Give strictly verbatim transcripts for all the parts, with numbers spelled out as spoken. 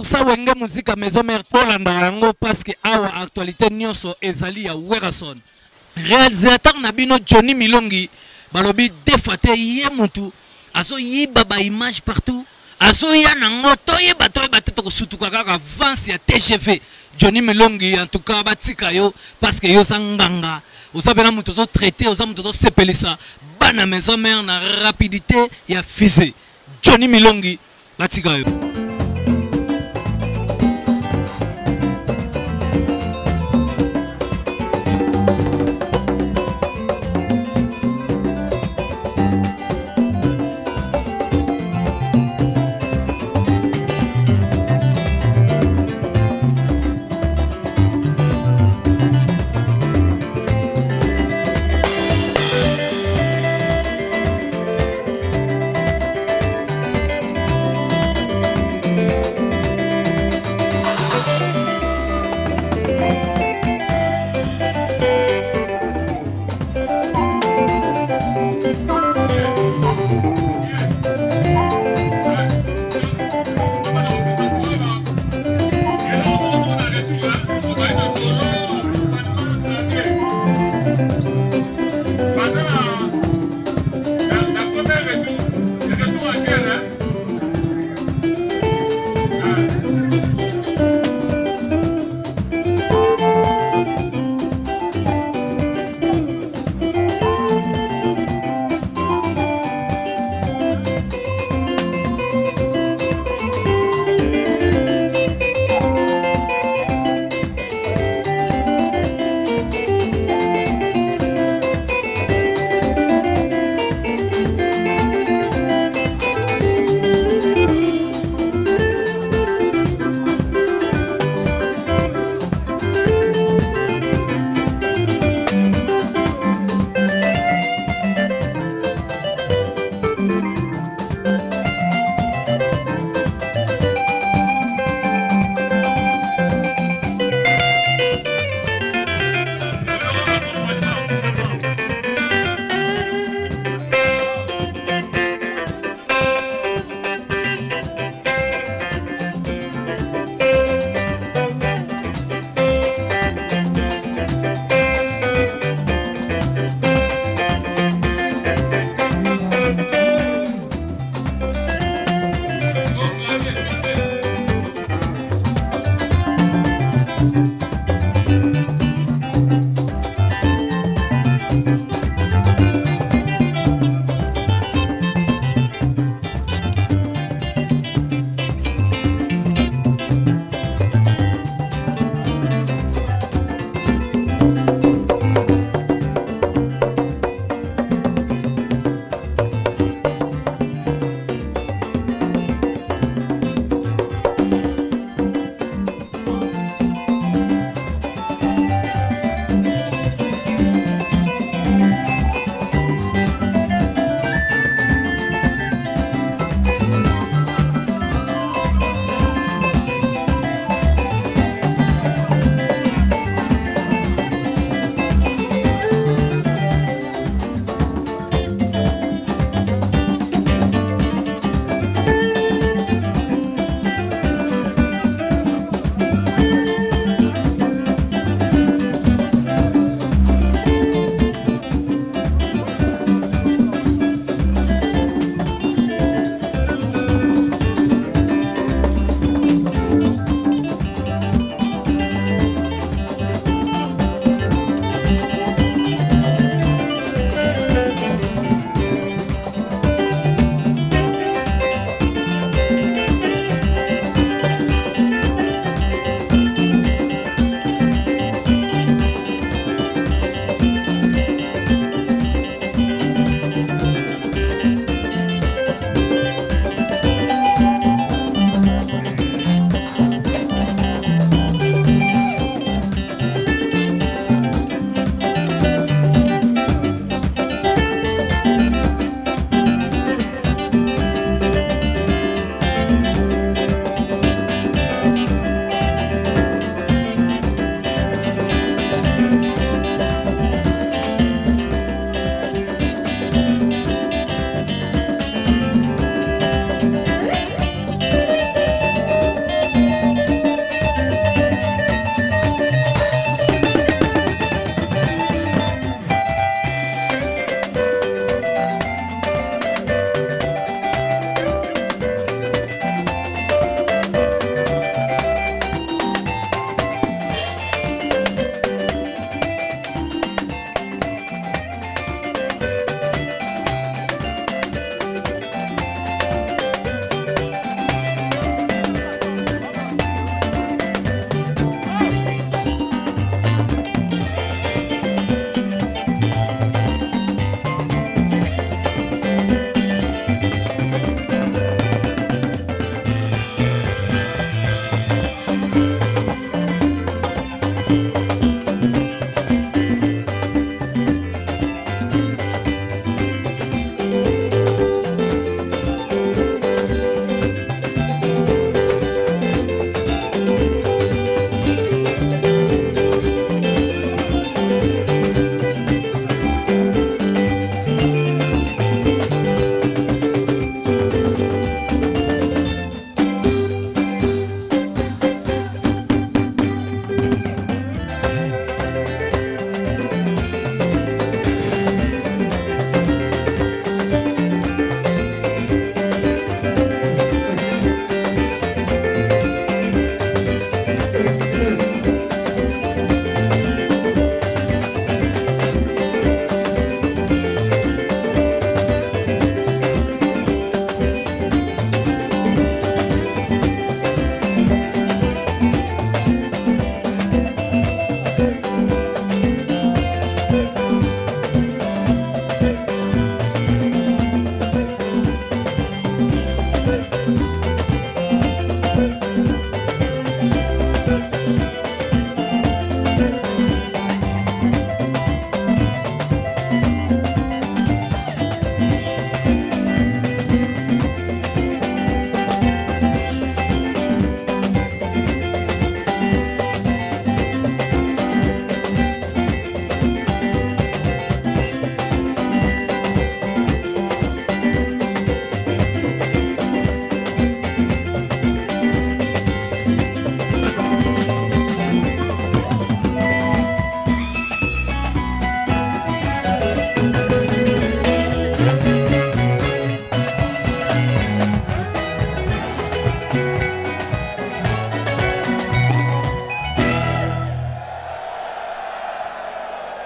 pour ça wenge musique à maison mère Polanda yango parce que awa actualité nyonso ezali ya Werason. Réalisateur Nabino Johnny Milongi balobi defate ye mutu aso yiba ba image partout aso ya nango toye batoye batete ko sutuka kaka avance ya T G V Johnny Milongi en tout cas batika yo parce que yo sanganga osabela mutu zo traiter osamutu zo sepelisa bana maison mère na rapidité ya fusée Johnny Milongi batika yo.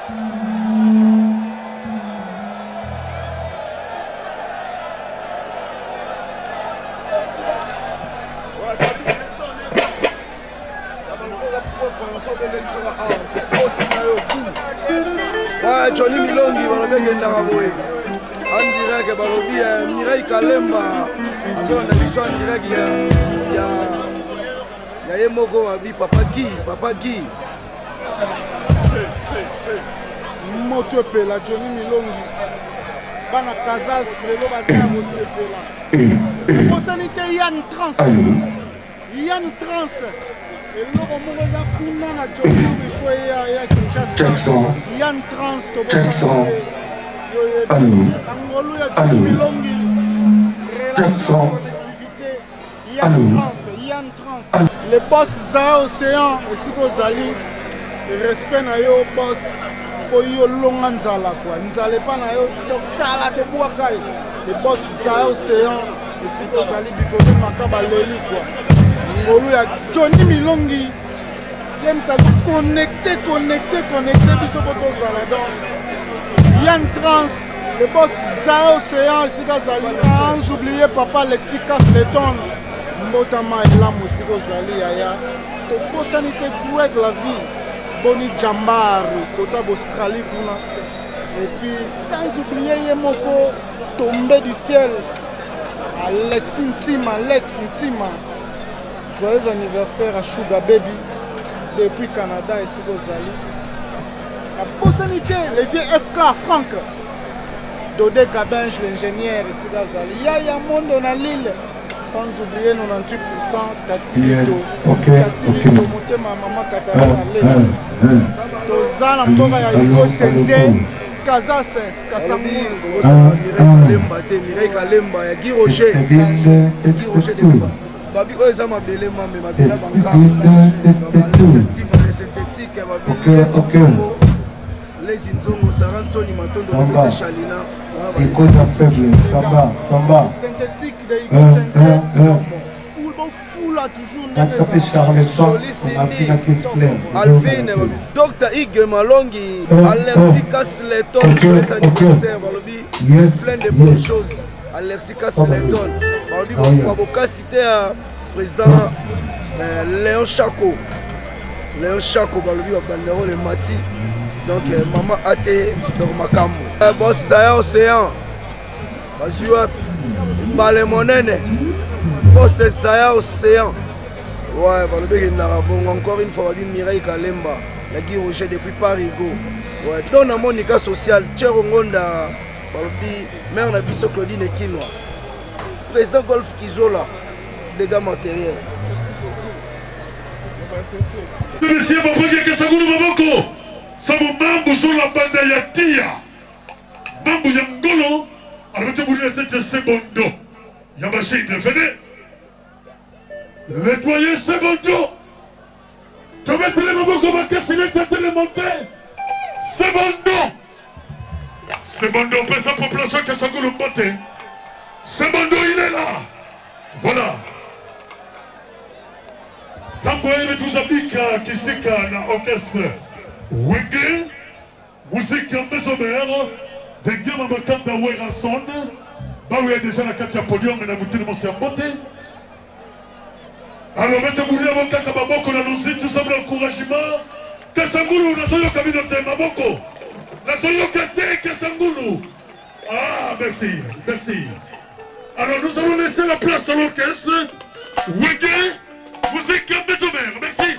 Johnny Milongi balobeke ndaka boye en direct balobi Mireille Kalemba azolanda biso en direct ya ya ya ye moko babi papa Guy papa Guy moto epela Johnny Milongi bana Kazas lelo bazala kosepela kosani te Yann Trans Yann Trans eloko moko eza kuna na Johnny bifo ya Kinshasa Yann Trans to angolu ya Johnny Milongi relation d'activité Yann Trans Yann Trans le boss za Océan esika ozali respect na yo boss po yo longa nzala kwa nzala pa na yo tokala te bwaka yo le boss za Océan esika ozali bikote makaba leli kwa ngolu ya Johnny Milongi yem ta connecté connecté connecté biso koto zala donc Yann Trans le boss za Océan esika zali sans oublier papa Alexis Cafleton mbotama elamu esika ozali yaya tokosani te couer de la vie Boni Jambaru kota d'Australie kuna et puis sans oublier ye moko tombé du ciel Alex Ntima Alex Ntima joyeux anniversaire à Sugar Baby depuis Canada et Sigozali la possibilité les vieux F K Franck Dodé Cabinge l'ingénieur et Sigozali ya ya monde na l'île sans oublier quatre-vingt-dix pour cent Tati Lito Tati Lito motema mama Katarina Lele tozala mboka ya Iko Sente Kazase Kasamuru Kalemba te Mireille Kalemba ya Guy Roger Guy Roger de babi oyo eza mabele mambe mabela banga les synthétiques babili les nzongo les nzongo sarantsoni matondo babese Chalina Iko Sente Samba Samba synthétique de Iko Sente Foula toujours ça fait Charles Son Alvin Docteur Ig Malongi Alexis Casleton joyeux anniversaire balobi plein de bonnes choses Alexis Casleton balobi baboka cité à président Léon Chaco Léon Chaco balobi babandero le mati donc maman ate donc makambo boss Zaya Océan bazua bale monene boss Zaya Océan ouais balobi ndaka bongo encore une fois balobi Mireille Kalemba la Guy Roger depuis Paris go ouais donc na monika social Chero Ngonda balobi mère na biso Claudine Kinwa président Golf Kizola dégâts matériels Monsieur Bapodia Kasaguru Maboko Sabu mambu sur la bande ya tia mambu ya ngolo arrêtez vous la tête secondo ya machine de venez le doyen secondo tu mets les maboko bakasi les têtes les monter secondo secondo on peut sa population Kasaguru monter secondo il est là voilà tango yeme tuzabika kisika na orchestre Wenge, musique maison mère, de Guillaume Makanda Werason, bah oui, déjà la carte à podium, mais la bouteille de mon cerboté. Alors, mettez-vous à mon carte à Maboko, on a lancé tout ça, l'encouragement. Kasangulu, la soyo communauté, Maboko. La soyo kate, Kasangulu. Ah, merci, merci. Alors, nous allons laisser la place à l'orchestre. Wenge, musique maison mère, merci.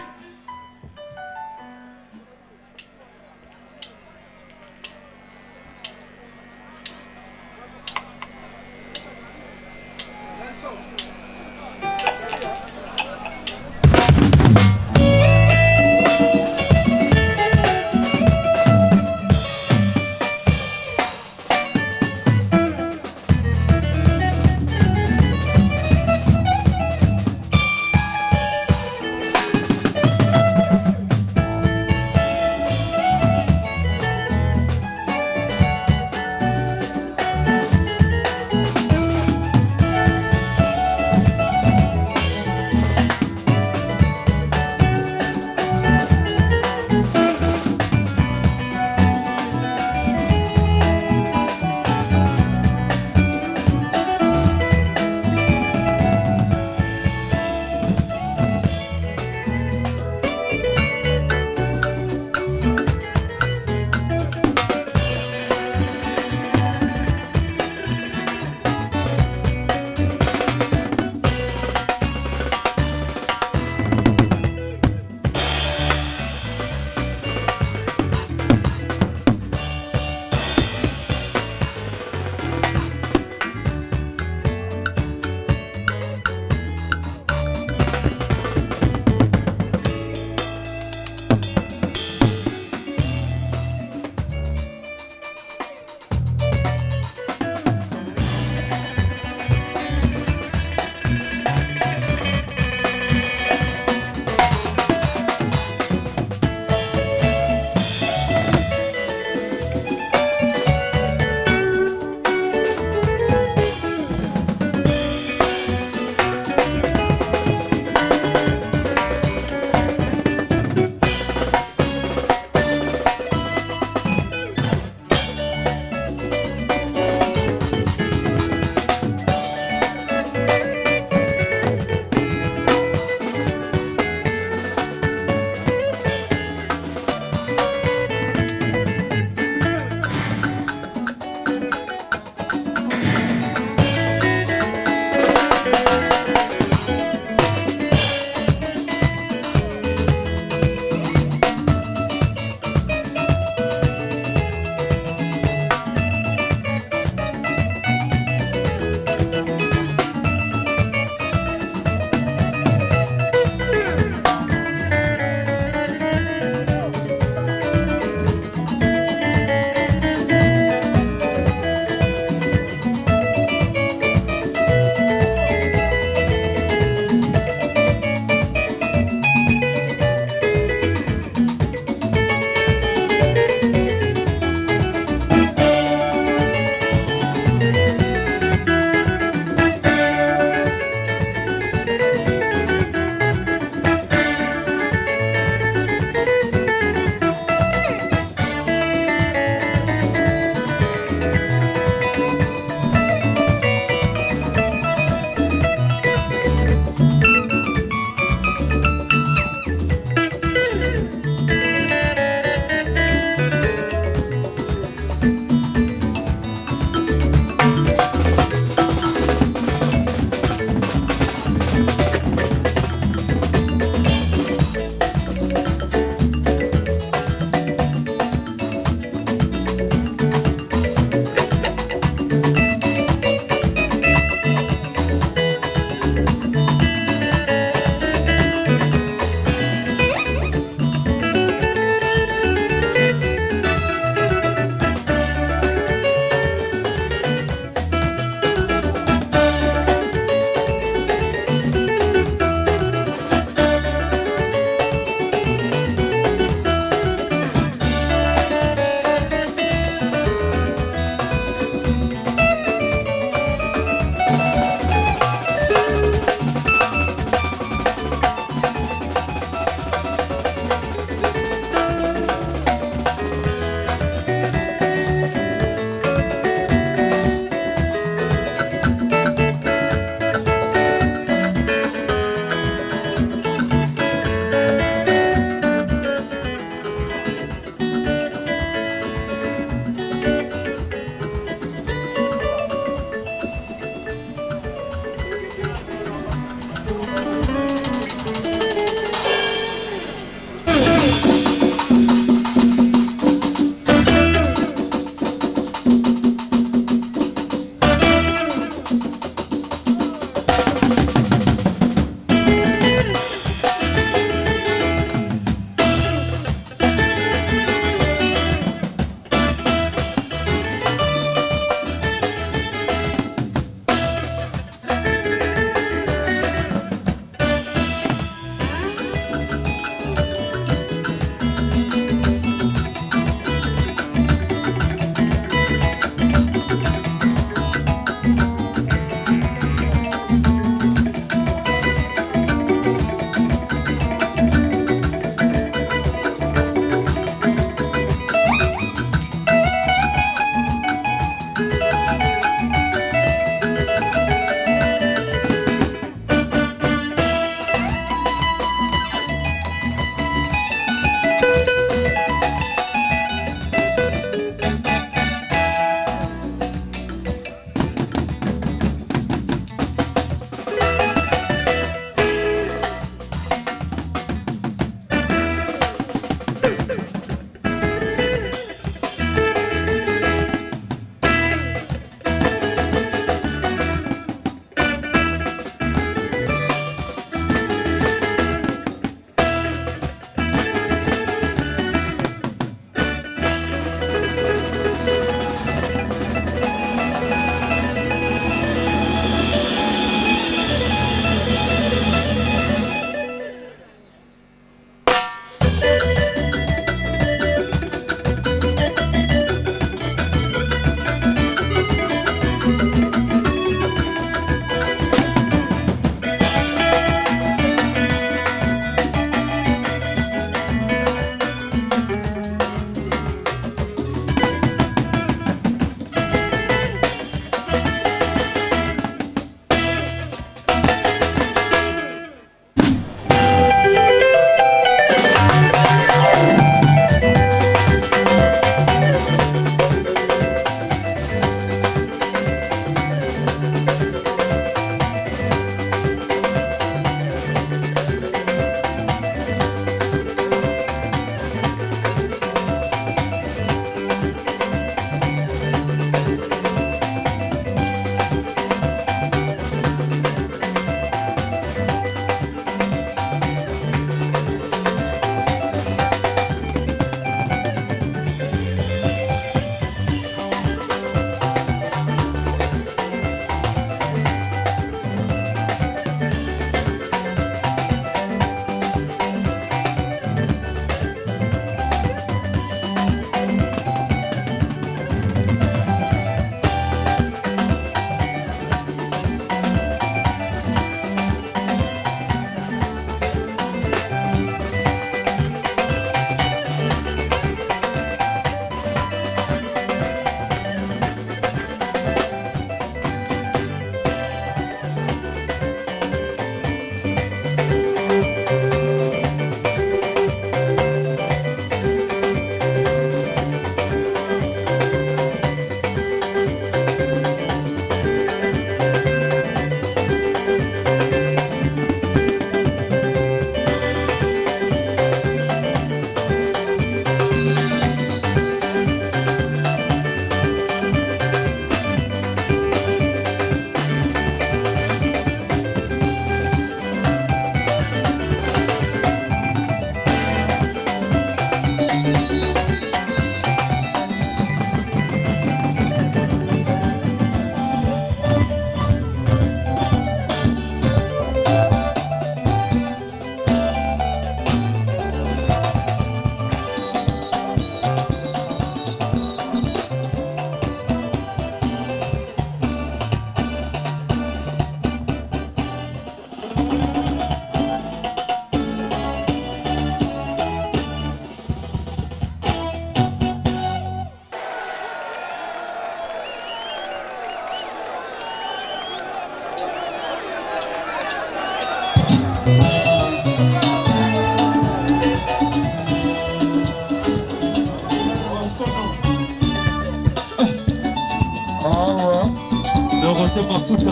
rote mafuta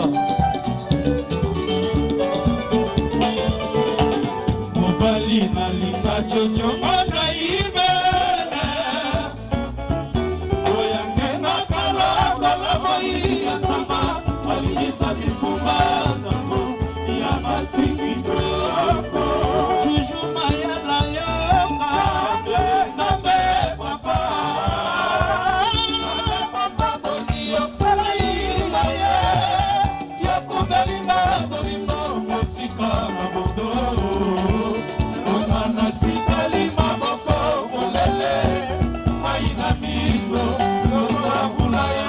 mobali nalinga chocho mona ibele oyange nakala kola moi ya sama alisa bifumba samo ya masikito juju mayala yoka zambe papa papa boni yo fali maye yo kubelimba bolimbo musika mabodo onana tikali maboko molele maina miso soka kula ya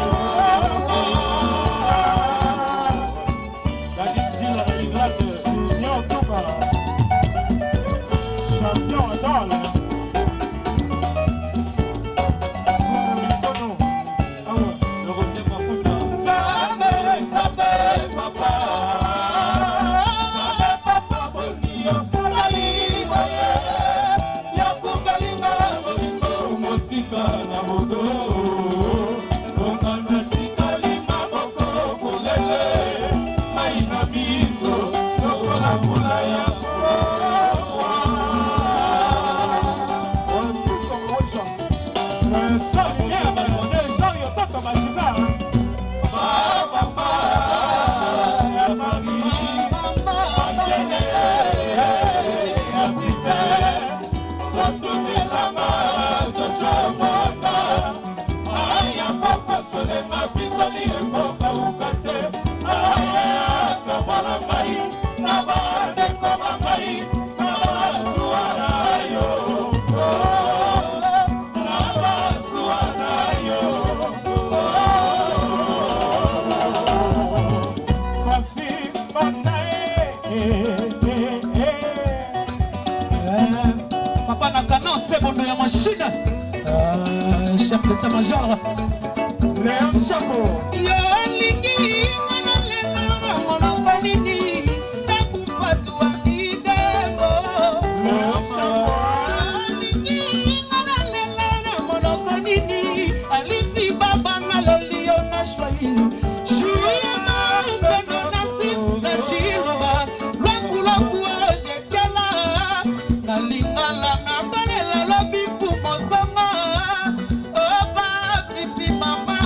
Papa Nakano, c'est bon, il y a machine. Euh, chef d'état-major, Léon Chaco. Yoliki, Manalela, Monakonini, Takufatua, Idemo. Léon Chaco. Yoliki, Manalela, Monakonini, Alice Baba, Nalolio, Nashwaini. Juima, Benasis, Nachiloba, Laku, Jekela, Nalingala, Nabalela, Lobifu, Mosama, Oba, Fifi, Mama,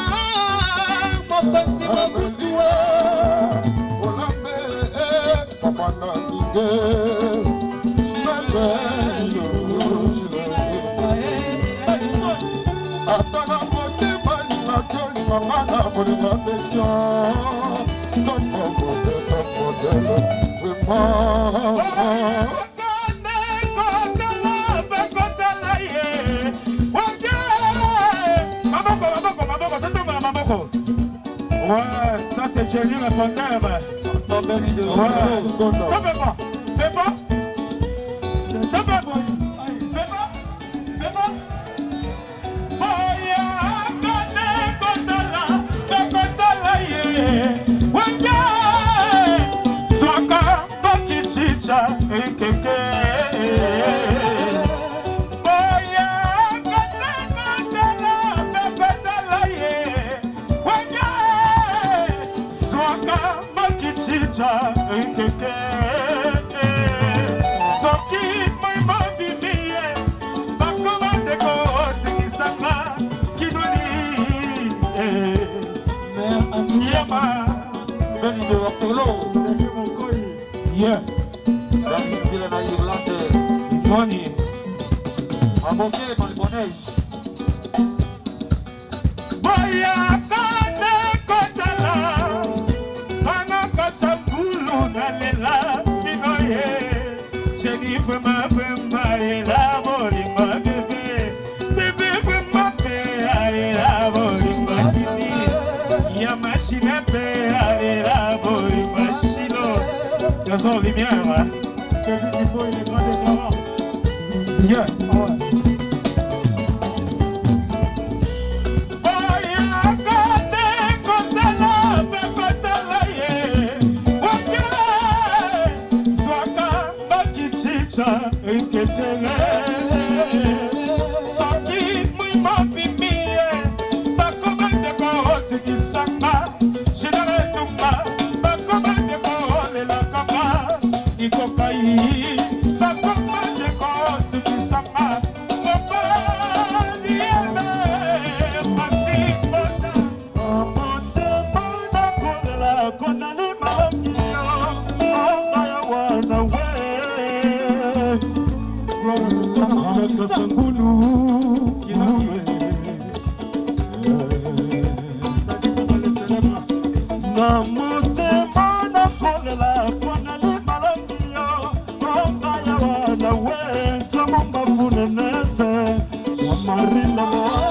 Mokonsi, Mokutua, Olambe, Papa Nandinge, Mabelo, Atana Mote, Bali, Matoli, Mamana, pour l'affection, notre modèle, notre modèle, vraiment. Ouais, ça c'est Jenny la Fontaine. Ouais, fais pas, fais pas. Fais pas, boy. Fais pas, fais pas. Oya, kone kotala, kotala ye. Wenge, swaka, kokichicha, ekeke. Keke Soki moi mabimiye Bakoma deko Tekisama Kidoni Mère Aniyama Beni de Wapolo Beni Mokoi Yeah Beni Tile na Irlande Moni Aboke Malibonese Boya Kane Kotala Nalela, Minoye, Jennifer, ma bemba, la bolimba, bébé, bébé, bemba, la bolimba, ya machine, la bolimba, chilo, tu as son lumière, hein? Tu as vu qu'il faut, il est grand déclarant. Yeah, ouais. Soki mui mabimiye Bakoma deko Tekisama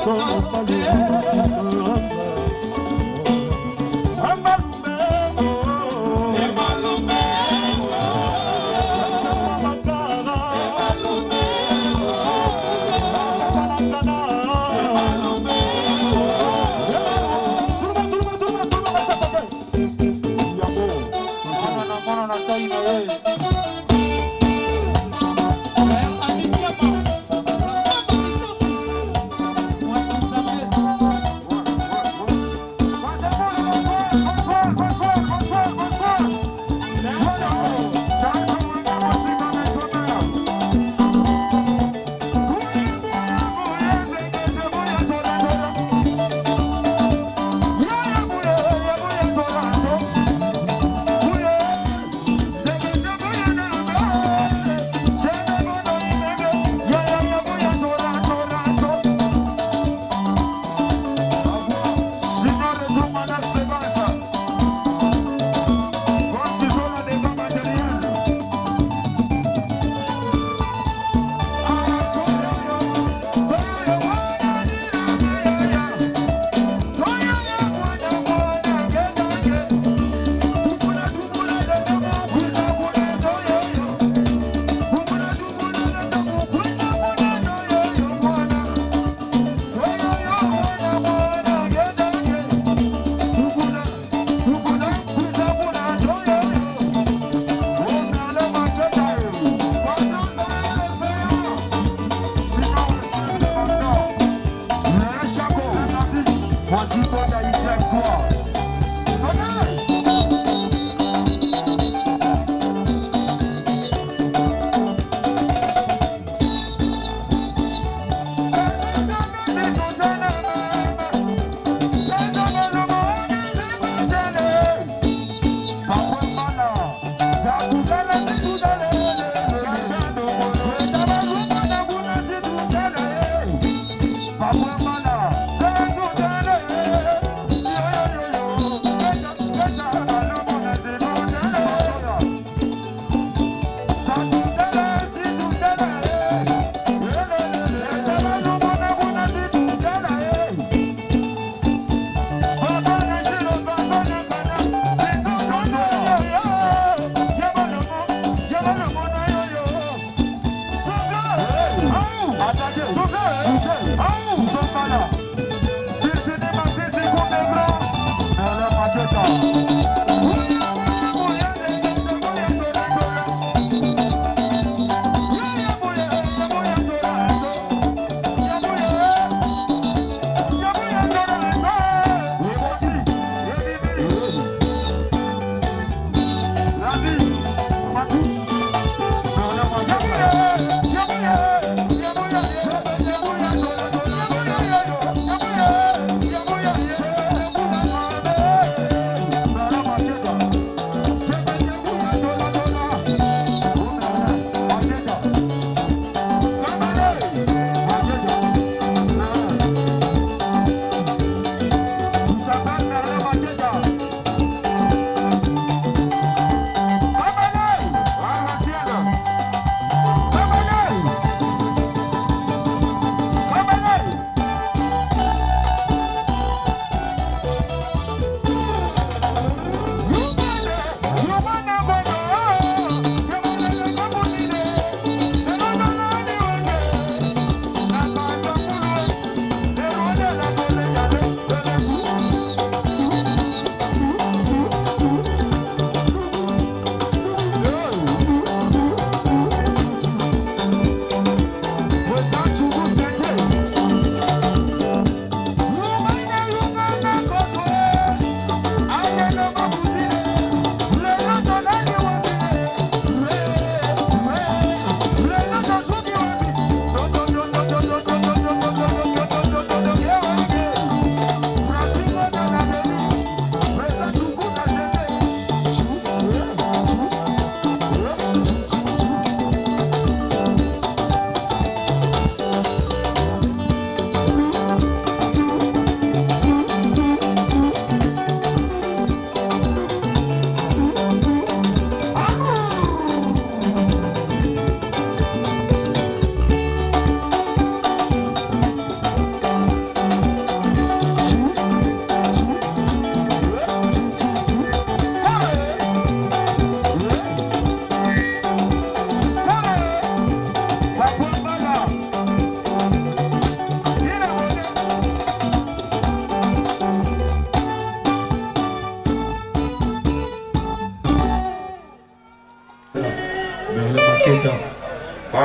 Take it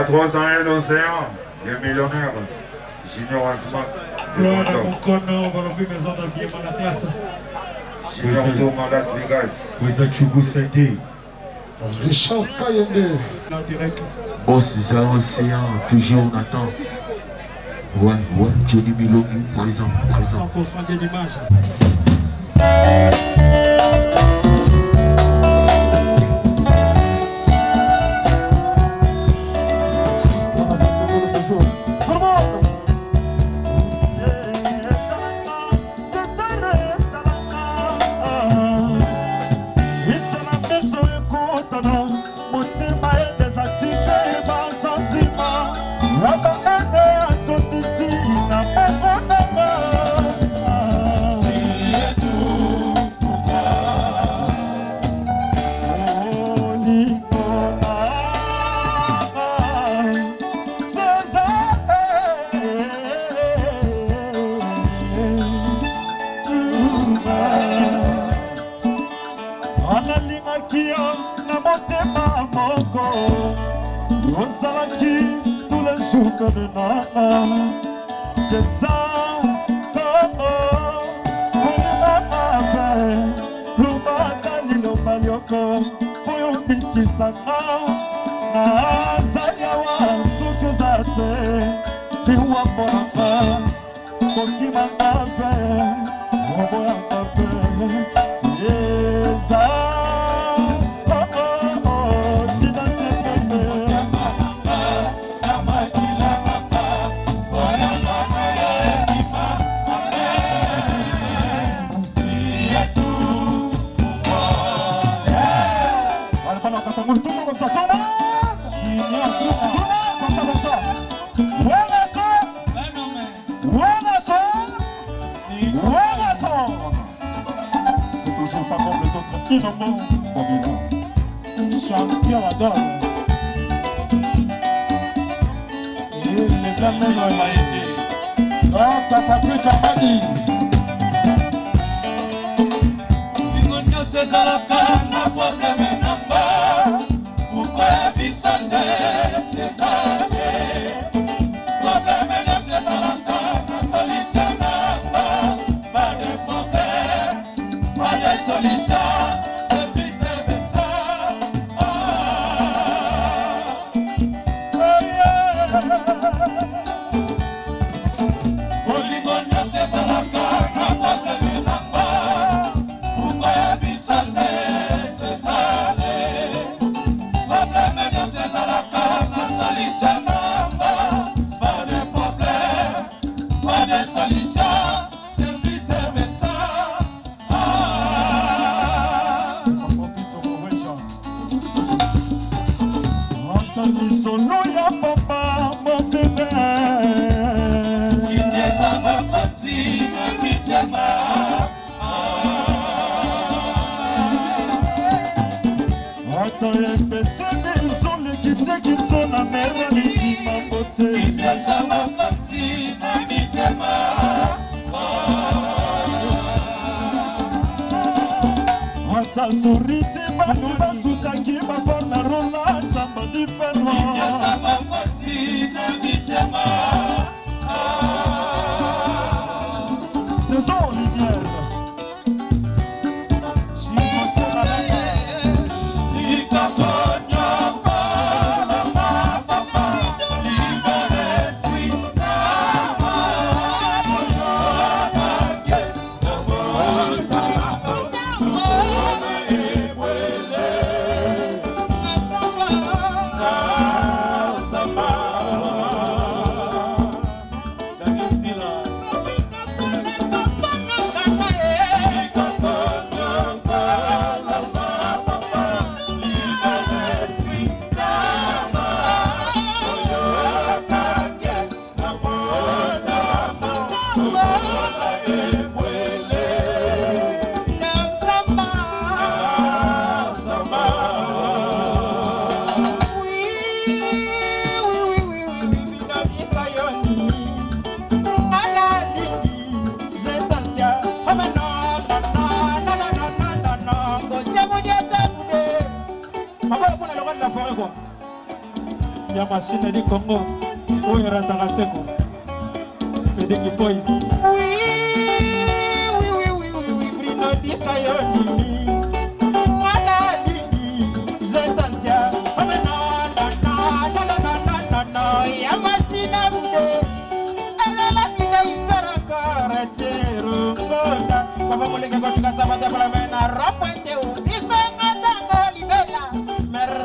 À trois cent un l'océan, les millionnaires, Junior Asma. Gloire à mon conno, on va l'enlever maison d'habillement la classe. Junior Thomas Las Vegas. Président Chougou Sédé. Richard Kayende. En direct. Boss des océans, toujours on attend. Ouais, ouais, Johnny Milo, présent, présent. cent pour cent de l'image. C'est ça, comment, Lubata Lilo Malioko, Foyo Bikisaka, Nazayawa, Sukuzate, Tiwa Bonamba, Kokima Afe, Robo Afe, Sieza, oh oh oh, Tina Sepepe. Tout le monde comme ça, tout le monde! Tout le monde comme ça, comme ça! Ouais, garçon! Ouais, garçon! Ouais, garçon! C'est toujours pas comme les autres. Inombo, Babylon. Champion adore. Et les gars même ont été. Non, t'as pas pris ta manie. C'est à la canne, la foi de mes numbers. Pourquoi bisante, c'est ça? Problème de c'est à la canne, solution n'a pas de problème, pas de solution, c'est vice versa. Oh yeah. Oligonia, c'est à la canne, la foi de mes numbers. Pourquoi solo ya papa motene Kiteza makoti makitema Ata epete biso lekite kitso na mera nisima bote Kiteza makoti makitema Ata surite batu basutaki bapona rola shamba difenwa Kiteza makoti makitema Trésor lumière ya machine du Congo oyo rataka teko pediki boy oui oui oui oui oui oui Bruno dikayo nini mwana lini jetansia amena na na na na na na na ya machine bude ala kina isara karatero ngoda baba muleke kwa tukasaba tabla mena rapante u isanga tango libela mer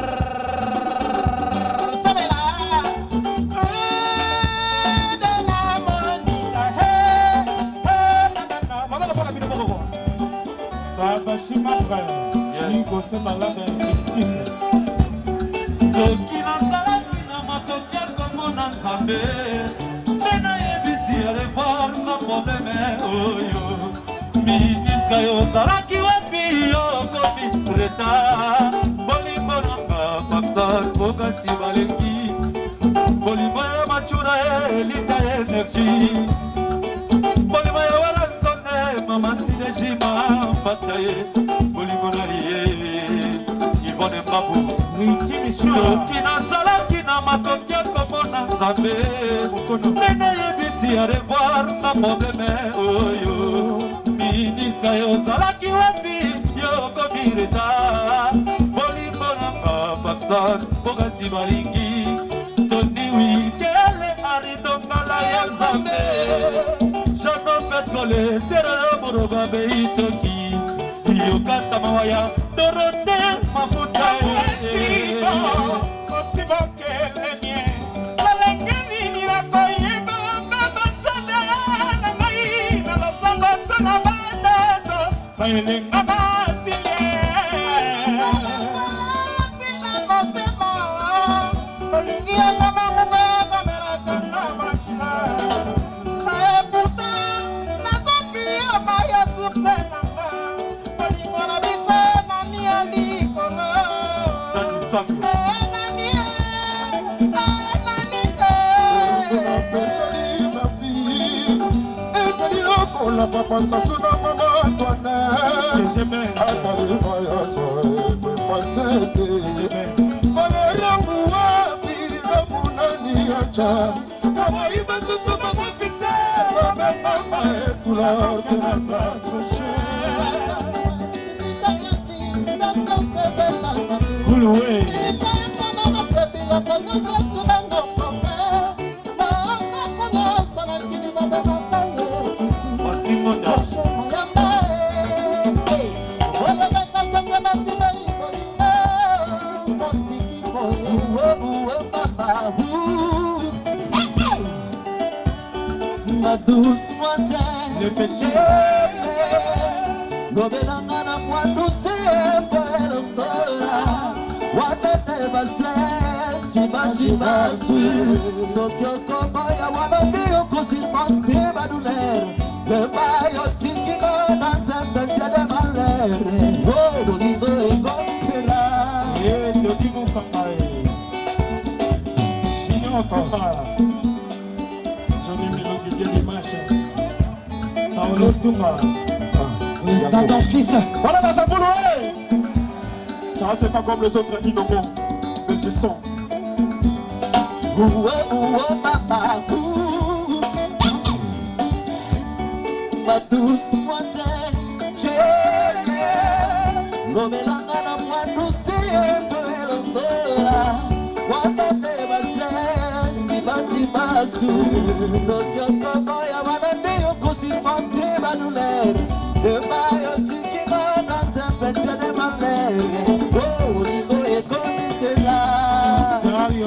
c'est malade victime soki nazalaki na makokia komona nzambe nde nayebisi revoir na probleme oyo ministre yo ozalaki wapi yokomi reta bolingo nanga papsan bokasi balengi bolingo ya machura elita energie bolingo ya walansone mama sidejima mpata ye bolingo na ye Yvonne Mbabou soki nazalaki na makoki ya komona nzambe nde nayebisi ya revoir na probleme oyo ministre yo ozalaki wapi yokomi reta bolingo nanga papsan bokasi balingi toni wikele aridongala ya nzambe jano petrole serero boroga beitoki yokata mawaya dorote mafuta osibokelemie lalengeni nirakoyeba babasada na mai na losango tona bandato baelenga basilie sina motema olingi akamangunga kamerakanga makila e pourtant nazoki amaya sursena la papa sasuna mama Antoinette Atali voyage pe facete Valeria muwapi ramunani acha Kama iba tutu mama fite Mama mama etula tenaza crochet Kuluwe ma douce moitié, le petit l'obédanga na moi douce pour l'endora, watate ba stress, tiba tiba sui, sokyo koboya wanondi yokosilmante ba douleur, le bayo tikino dans un peuple de malheur, oh l'olivo et commissaire, et l'olivo kamae, sinon kama. Président ton fils. Voilà dans sa boule. Ça c'est pas comme les autres innomos. Petit son. Oué oué papa. Ma douce moitié. J'ai l'obélanga na moi douce et peu l'ondora. Wapate ba stress. Tiba tiba sou. Sokyo koboya wanande yoko sirmante ba douleur. De bayotikino dans un peuple de malheur. Oh, au niveau et commissaire.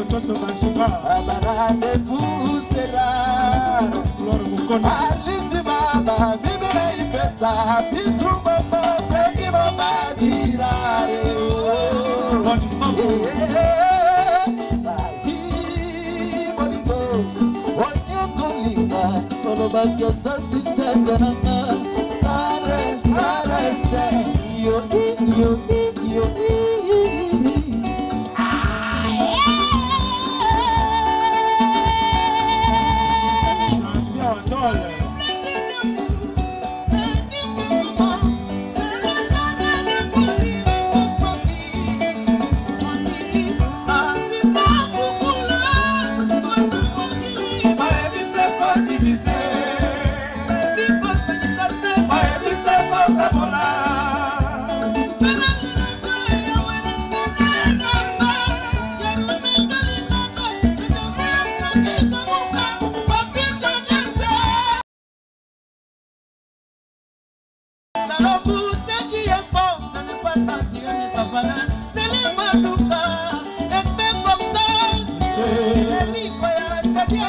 Amarade poussera. Alice Baba, Bibele Ipeta, Pitrumba, Feki Baba, Dirare. Olobakia sasi setananga Arese, arese Yo, yo, yo, yo le goût, ce qui est bon, ce n'est pas ça qui est sa valeur. C'est le Madouka, espère comme ça. C'est l'Ikoya, c'est-à-dire.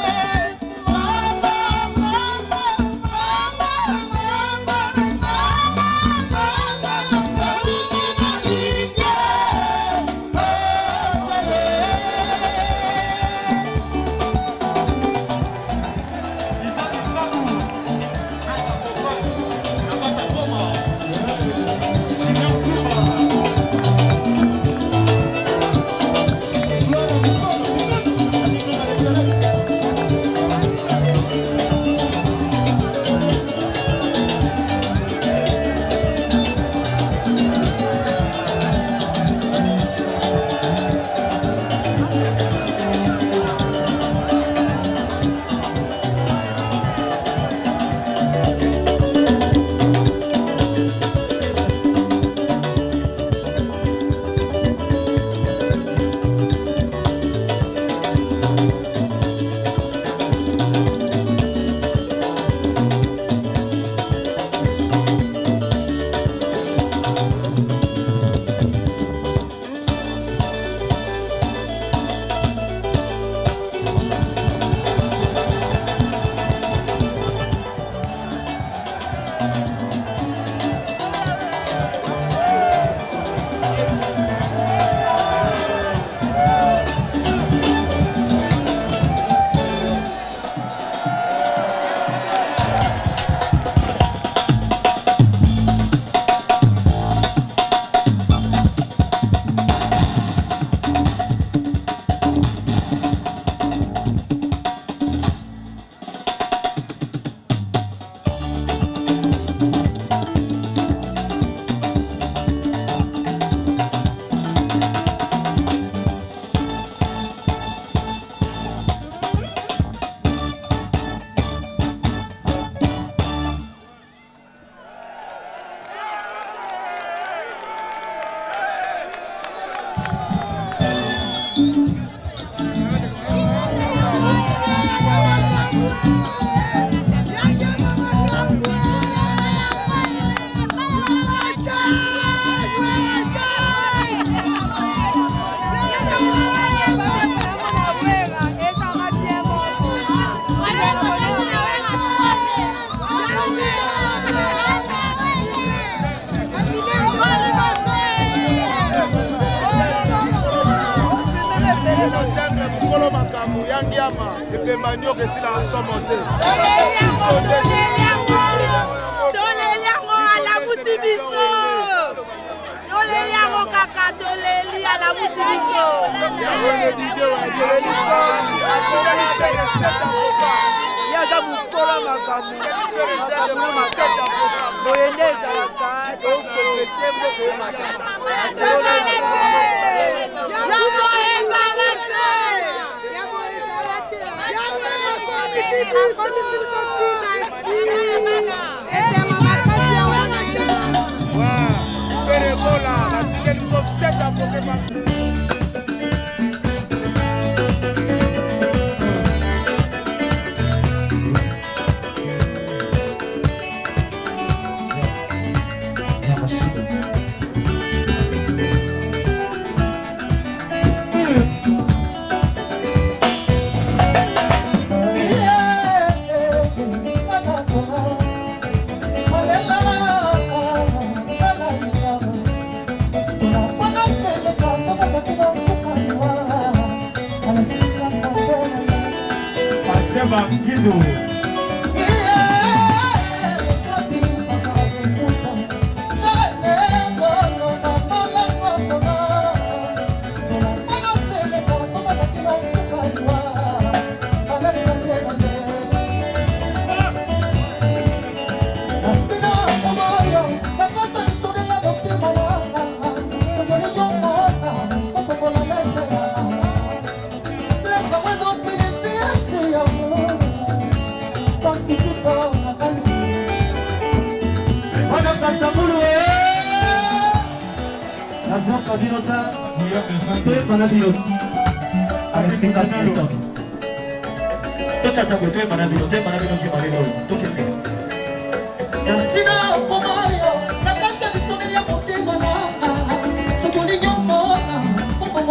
Yasina Komayo,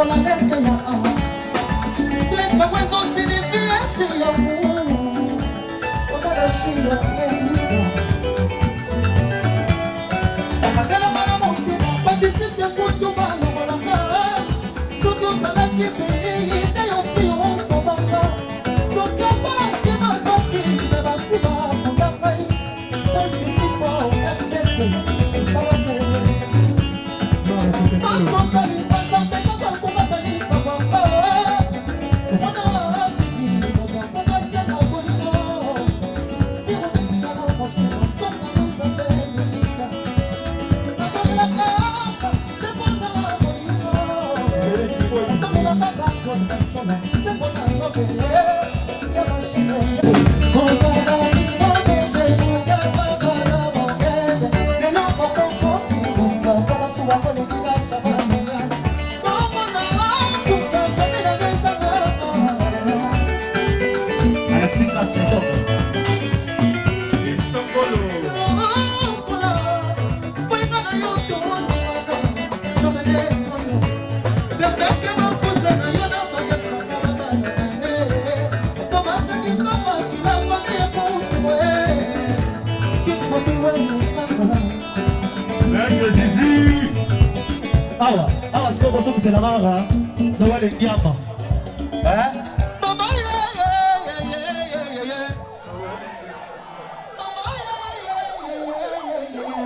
lokola leke ya awa leka wezo sinifia si ya mungu okada shila elika akabela mana motima badisite kutu bana molaka soki ozalaki peni ide yosi okobaka soki ozalaki makoki me basila kondakai oifitipo efete esalate masosali bazambekaka kobatani babamba wana waafiki bakasema bolingo spiro metikala motema songa mezaseyika nasolelaka sepona bolingo nasolelaka bakoni nasona sepona nobele ya mashine ozalaki mobeje mugazakala mongeze lelo mokokoki bunga kamasuwa kolekila sabamela nomona wakuka komina gesabaka alexika sezoko Isongolo okola boyinga na yo tondimaka jomene kono bebeke bakuza na yo na bagesaka babanane tomasangisa makila kwame kontiwe kikomiwe kaka Maître Zizi awa awa siko kosokisela mara nowale ngiama mama ye ye ye ye ye ye mama ye ye ye ye ye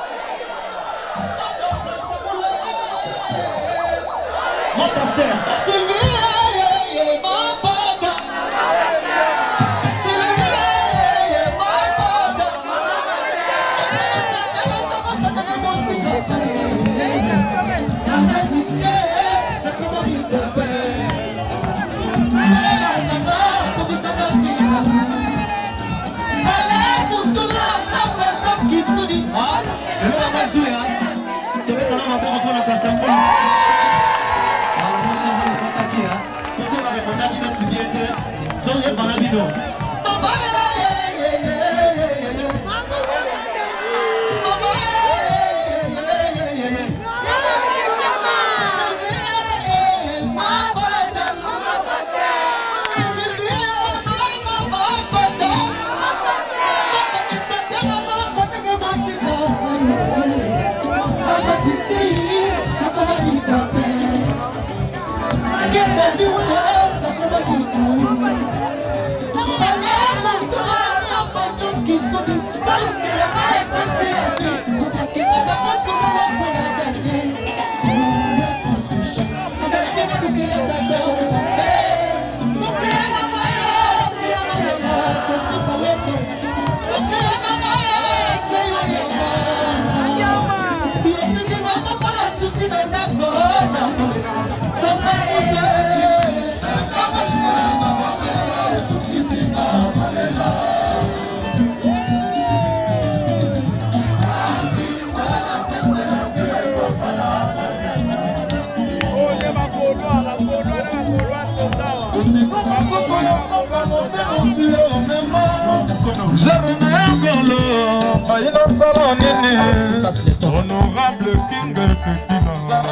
mon pasteur Sylvie ye ye ma pata Sylvie ye ye ma pata Mama ye ye ye ye ye mama Jarena Yangolo, Aïna Salanini, Honorable King Petina.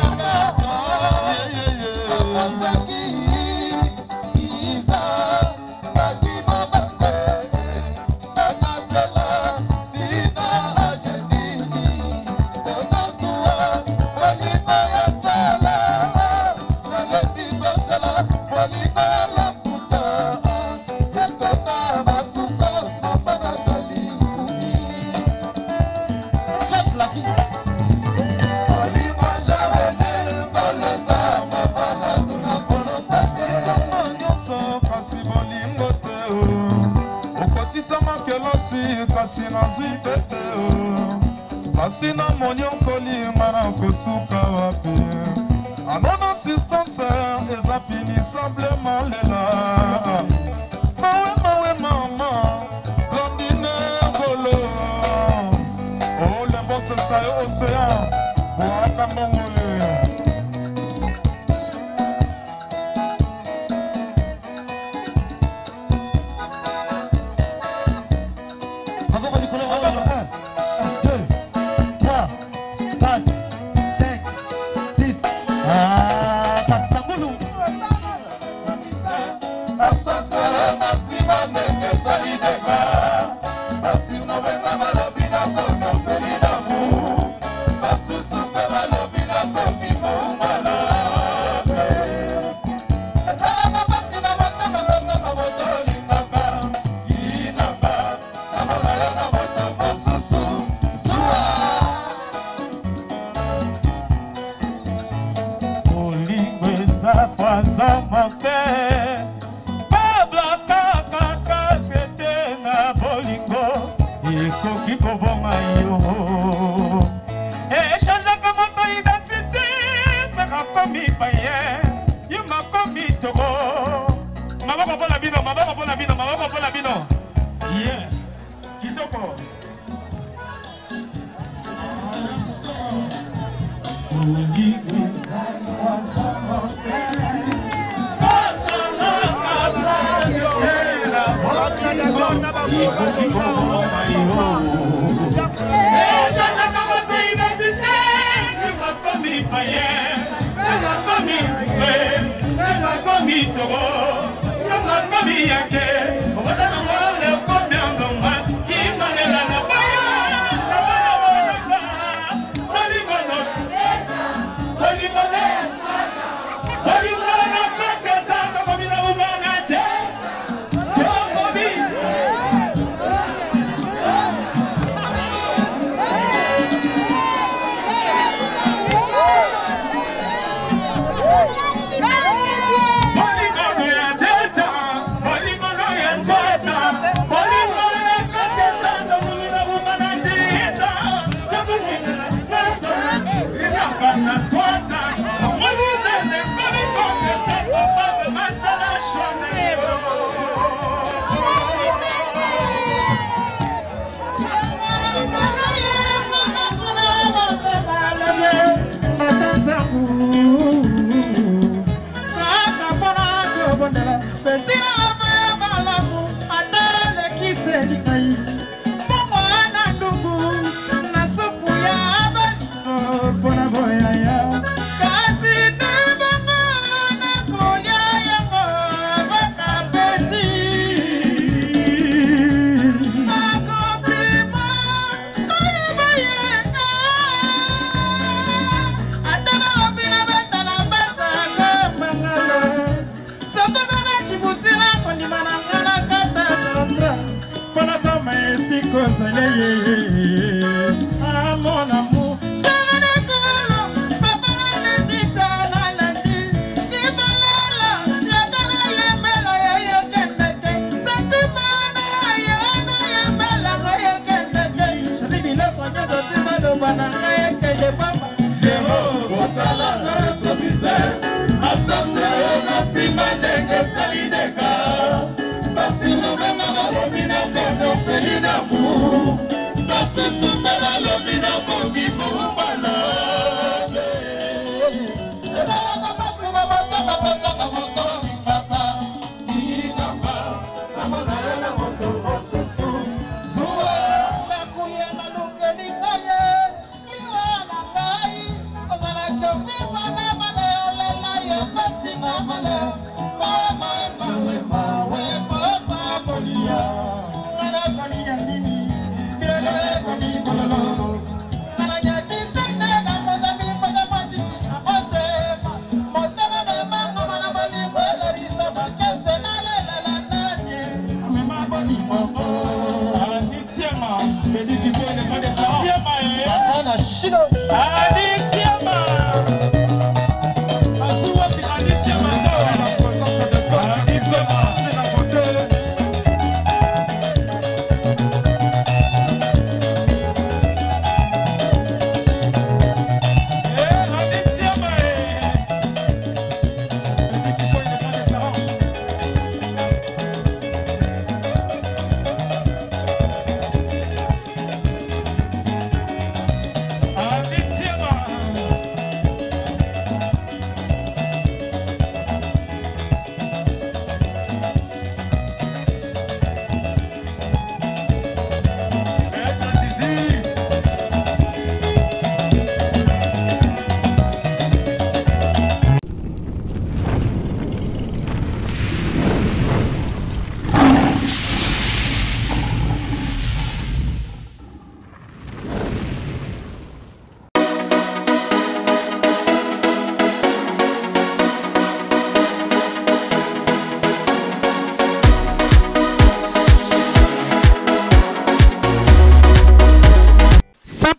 Asina monyokoli mara kosuka wapi anon assistance eza finissablement lela mawe mawe mama Blandine Ngolo oh le boss sa océan boaka mbongo Passe Aditiema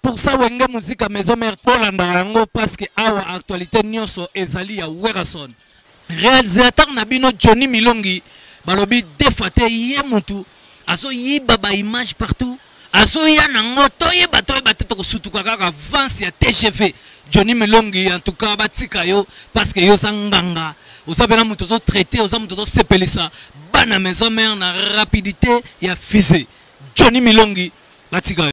pour ça wenge musique à maison mère Tolanda yango parce que awa actualité nyonso ezali ya Werason. Réalisateur Nabino Johnny Milongi balobi defate ye mutu aso yiba ba image partout aso ya nango toye batoye batete ko sutuka kaka avance ya T G V Johnny Milongi en tout cas batika yo parce que yo sanganga osabela mutu zo traiter osa mutu zo sepelisa bana maison mère na rapidité ya fusée Johnny Milongi batika